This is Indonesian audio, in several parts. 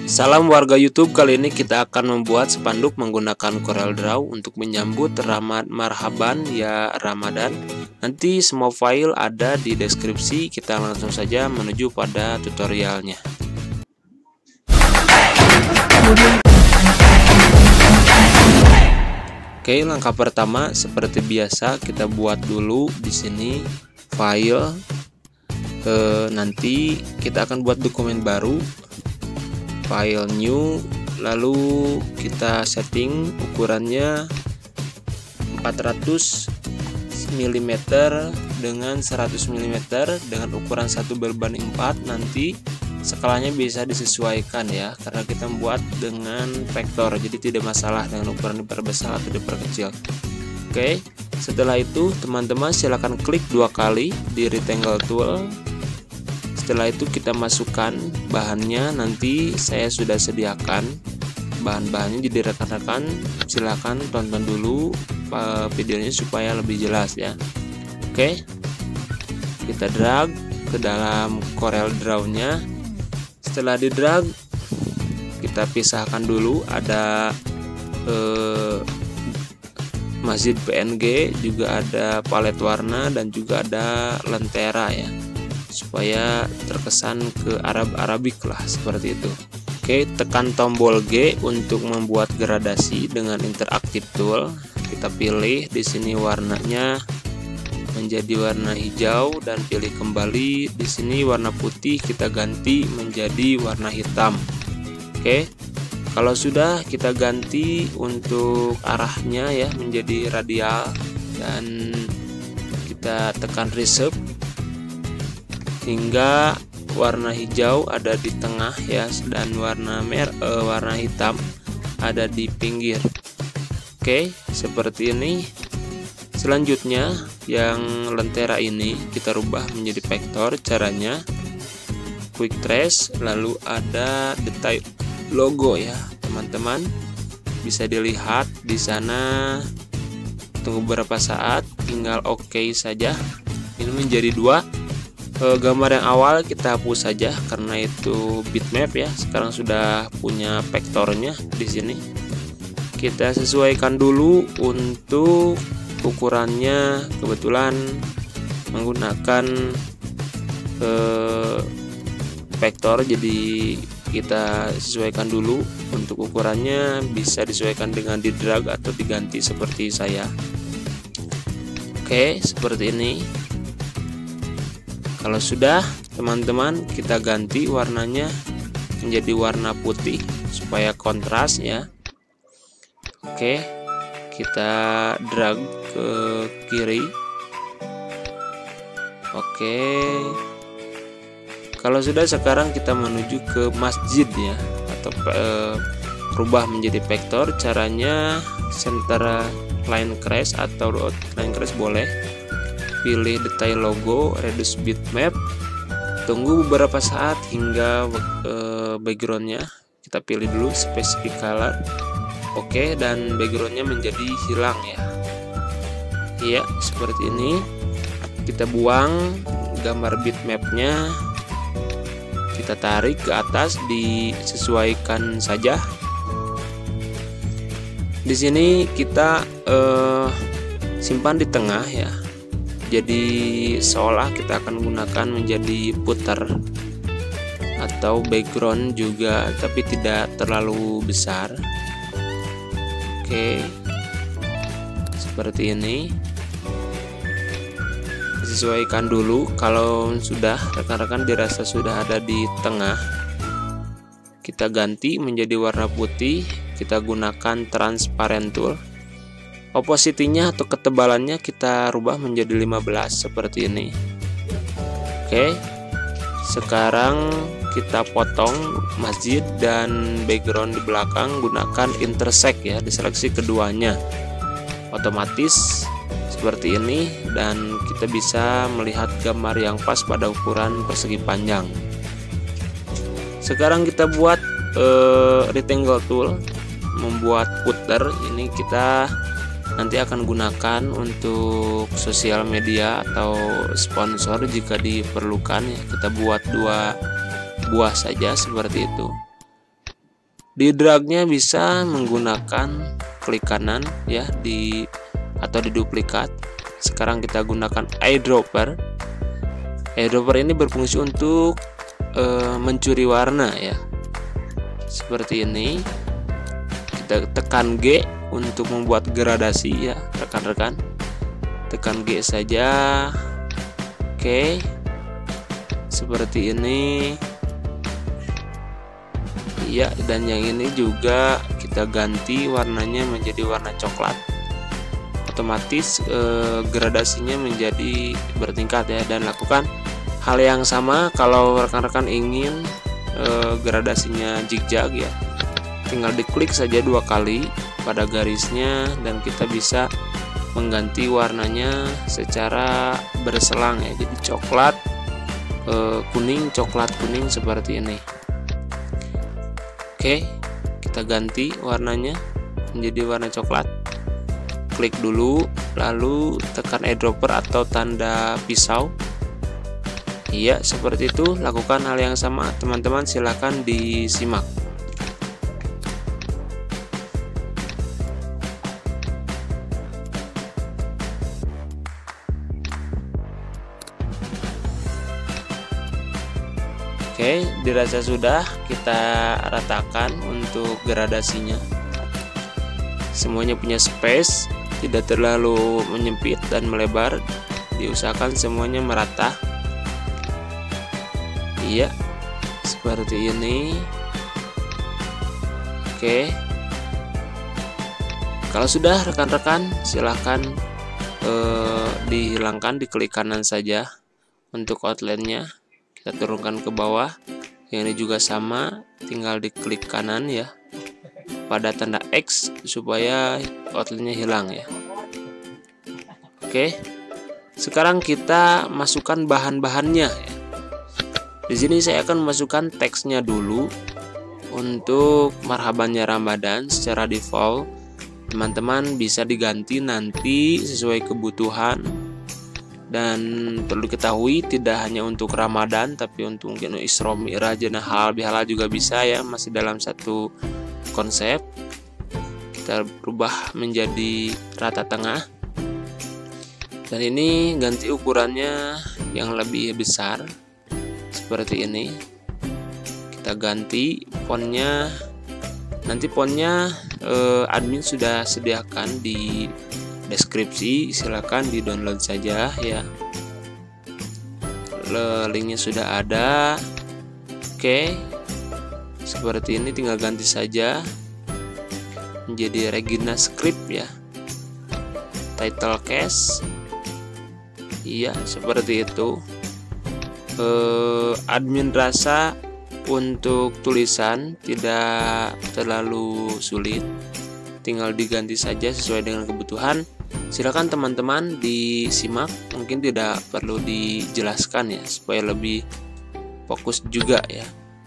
Salam warga YouTube, kali ini kita akan membuat spanduk menggunakan CorelDRAW untuk menyambut marhaban ya Ramadan. Nanti semua file ada di deskripsi, kita langsung saja menuju pada tutorialnya. Oke, langkah pertama seperti biasa kita buat dulu di sini file. Nanti kita akan buat dokumen baru, file new, lalu kita setting ukurannya 400 mm dengan 100 mm dengan ukuran 1/4. Nanti skalanya bisa disesuaikan ya, karena kita membuat dengan vektor, jadi tidak masalah dengan ukuran diperbesar atau diperkecil. Oke, setelah itu teman-teman silahkan klik 2 kali di rectangle tool. Setelah itu kita masukkan bahannya, nanti saya sudah sediakan bahan-bahannya, jadi rekan-rekan silahkan tonton dulu videonya supaya lebih jelas ya. Oke, kita drag ke dalam CorelDRAW nya. Setelah di drag, kita pisahkan dulu, ada masjid PNG, juga ada palet warna, dan juga ada lentera ya, supaya terkesan ke Arabik lah, seperti itu. Oke, tekan tombol G untuk membuat gradasi dengan interaktif tool. Kita pilih di sini warnanya menjadi warna hijau dan pilih kembali. Di sini warna putih kita ganti menjadi warna hitam. Oke, kalau sudah kita ganti untuk arahnya ya menjadi radial, dan kita tekan reset hingga warna hijau ada di tengah ya, dan warna hitam ada di pinggir. Oke, seperti ini. Selanjutnya yang lentera ini kita rubah menjadi vektor. Caranya quick trace, lalu ada detail logo ya teman-teman, bisa dilihat di sana. Tunggu beberapa saat, tinggal oke saja. Ini menjadi 2. Gambar yang awal kita hapus saja karena itu bitmap ya. Sekarang sudah punya vektornya di sini. Kita sesuaikan dulu untuk ukurannya. Kebetulan menggunakan vektor, jadi kita sesuaikan dulu untuk ukurannya. Bisa disesuaikan dengan di drag atau diganti seperti saya. Oke, seperti ini. Kalau sudah, teman-teman, kita ganti warnanya menjadi warna putih supaya kontras ya. Oke, kita drag ke kiri. Oke, kalau sudah, sekarang kita menuju ke masjid ya, atau rubah menjadi vektor. Caranya center line crash atau line crash boleh. Pilih detail logo, reduce bitmap, tunggu beberapa saat hingga backgroundnya kita pilih dulu specific color. Oke, dan backgroundnya menjadi hilang ya. Iya, seperti ini. Kita buang gambar bitmapnya, kita tarik ke atas, disesuaikan saja. Di sini kita simpan di tengah ya. Jadi seolah kita akan gunakan menjadi putar atau background juga, tapi tidak terlalu besar. Oke, seperti ini. Sesuaikan dulu. Kalau sudah, rekan-rekan dirasa sudah ada di tengah, kita ganti menjadi warna putih. Kita gunakan transparent tool. Opacity-nya atau ketebalannya kita rubah menjadi 15 seperti ini. Oke, sekarang kita potong masjid dan background di belakang, gunakan intersect ya, diseleksi keduanya. Otomatis seperti ini, dan kita bisa melihat gambar yang pas pada ukuran persegi panjang. Sekarang kita buat rectangle tool, membuat footer. Ini kita nanti akan gunakan untuk sosial media atau sponsor jika diperlukan ya. Kita buat 2 buah saja seperti itu. Di dragnya bisa menggunakan klik kanan ya atau di duplikat. Sekarang kita gunakan eyedropper. Eyedropper ini berfungsi untuk mencuri warna ya. Seperti ini. Kita tekan G untuk membuat gradasi ya, rekan-rekan. Tekan G saja. Oke. Seperti ini. Ya, dan yang ini juga kita ganti warnanya menjadi warna coklat. Otomatis gradasinya menjadi bertingkat ya, dan lakukan hal yang sama kalau rekan-rekan ingin gradasinya zigzag ya. Tinggal diklik saja 2 kali pada garisnya dan kita bisa mengganti warnanya secara berselang ya. Jadi coklat kuning, coklat kuning seperti ini. Oke, kita ganti warnanya menjadi warna coklat. Klik dulu, lalu tekan eyedropper atau tanda pisau. Iya, seperti itu. Lakukan hal yang sama, teman-teman. Silahkan disimak. Oke, dirasa sudah, kita ratakan untuk gradasinya. Semuanya punya space, tidak terlalu menyempit dan melebar. Diusahakan semuanya merata. Iya, seperti ini. Oke. Kalau sudah rekan-rekan, silahkan dihilangkan, diklik kanan saja untuk outline-nya. Kita turunkan ke bawah. Yang ini juga sama, tinggal diklik kanan ya pada tanda X supaya outline-nya hilang ya. Oke. Sekarang kita masukkan bahan-bahannya ya. Di sini saya akan memasukkan teksnya dulu. Untuk marhabannya Ramadan secara default, teman-teman bisa diganti nanti sesuai kebutuhan. Dan perlu diketahui tidak hanya untuk Ramadan, tapi untuk mungkin Isra Mi'raj dan halal bihalal juga bisa ya, masih dalam satu konsep. Kita berubah menjadi rata tengah. Dan ini ganti ukurannya yang lebih besar seperti ini. Kita ganti fontnya. Nanti fontnya admin sudah sediakan di deskripsi, silakan di download saja ya. Linknya sudah ada. Oke, seperti ini, tinggal ganti saja menjadi Regina Script ya. Title case, iya seperti itu. Admin rasa untuk tulisan tidak terlalu sulit, tinggal diganti saja sesuai dengan kebutuhan. Silakan teman-teman disimak, mungkin tidak perlu dijelaskan ya, supaya lebih fokus juga ya.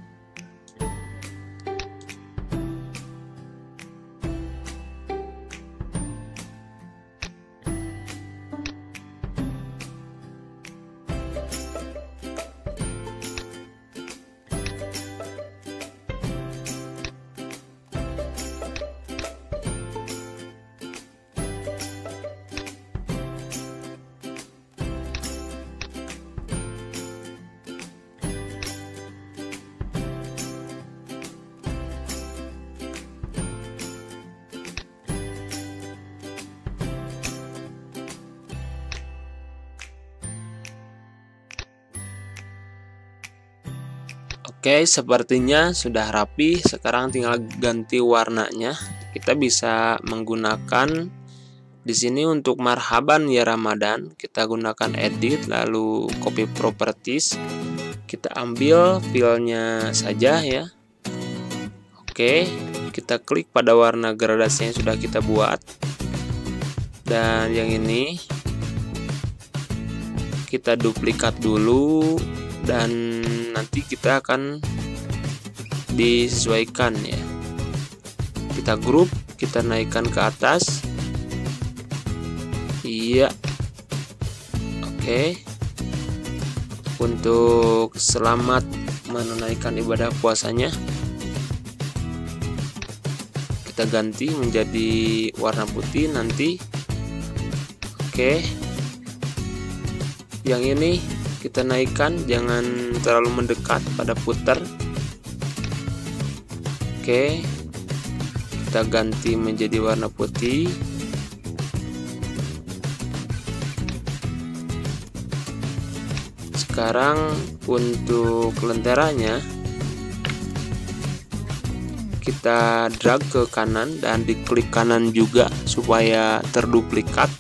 Oke, sepertinya sudah rapi. Sekarang tinggal ganti warnanya. Kita bisa menggunakan di sini untuk marhaban ya Ramadan. Kita gunakan edit, lalu copy properties. Kita ambil filenya saja ya. Oke, kita klik pada warna gradasi yang sudah kita buat. Dan yang ini kita duplikat dulu. Dan nanti kita akan disesuaikan ya. Kita grup, kita naikkan ke atas. Iya. Oke. Untuk selamat menunaikan ibadah puasanya. kita ganti menjadi warna putih nanti. Oke, yang ini kita naikkan, jangan terlalu mendekat pada footer. Oke, kita ganti menjadi warna putih. Sekarang untuk lenteranya kita drag ke kanan dan diklik kanan juga supaya terduplikat.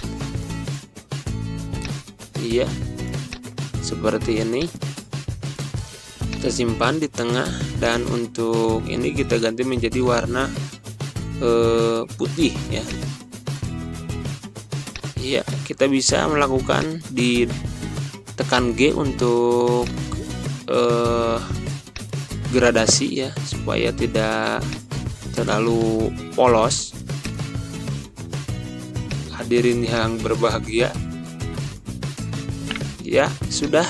Iya, seperti ini. Kita simpan di tengah, dan untuk ini kita ganti menjadi warna putih ya. Iya, kita bisa melakukan di tekan G untuk gradasi ya, supaya tidak terlalu polos. Hadirin yang berbahagia, ya sudah,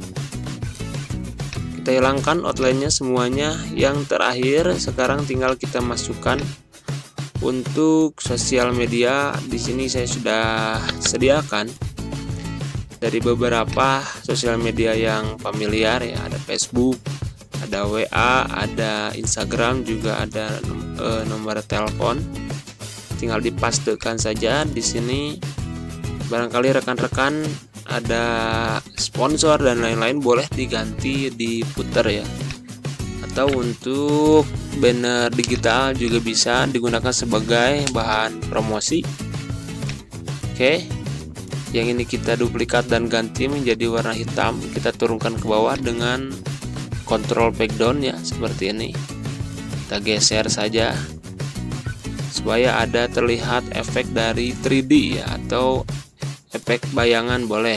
kita hilangkan outline-nya semuanya. Yang terakhir sekarang tinggal kita masukkan untuk sosial media. Di sini saya sudah sediakan dari beberapa sosial media yang familiar ya, ada Facebook, ada WA, ada Instagram, juga ada nomor telepon. Tinggal dipastekan saja di sini. Barangkali rekan-rekan ada sponsor dan lain-lain, boleh diganti di footer ya, atau untuk banner digital juga bisa digunakan sebagai bahan promosi. Oke, yang ini kita duplikat dan ganti menjadi warna hitam. Kita turunkan ke bawah dengan kontrol backdown ya, seperti ini. Kita geser saja supaya ada terlihat efek dari 3D ya, atau efek bayangan boleh.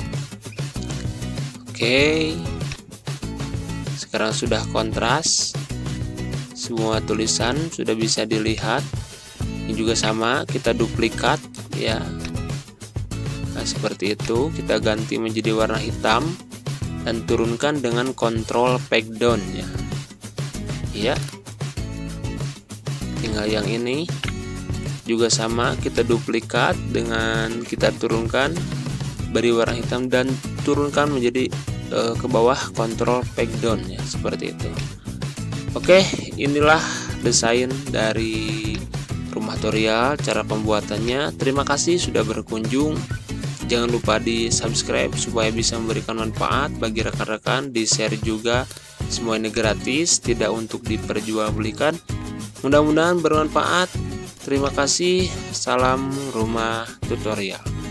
Oke, sekarang sudah kontras, semua tulisan sudah bisa dilihat. Ini juga sama, kita duplikat ya. Nah, seperti itu. Kita ganti menjadi warna hitam dan turunkan dengan kontrol backdown ya. Iya, tinggal yang ini juga sama, kita duplikat dengan kita turunkan, beri warna hitam dan turunkan menjadi ke bawah kontrol backdown ya, seperti itu. Oke, inilah desain dari rumah tutorial, cara pembuatannya. Terima kasih sudah berkunjung. Jangan lupa di subscribe supaya bisa memberikan manfaat bagi rekan-rekan, di share juga. Semua ini gratis, tidak untuk diperjualbelikan. Mudah-mudahan bermanfaat. Terima kasih. Salam rumah tutorial.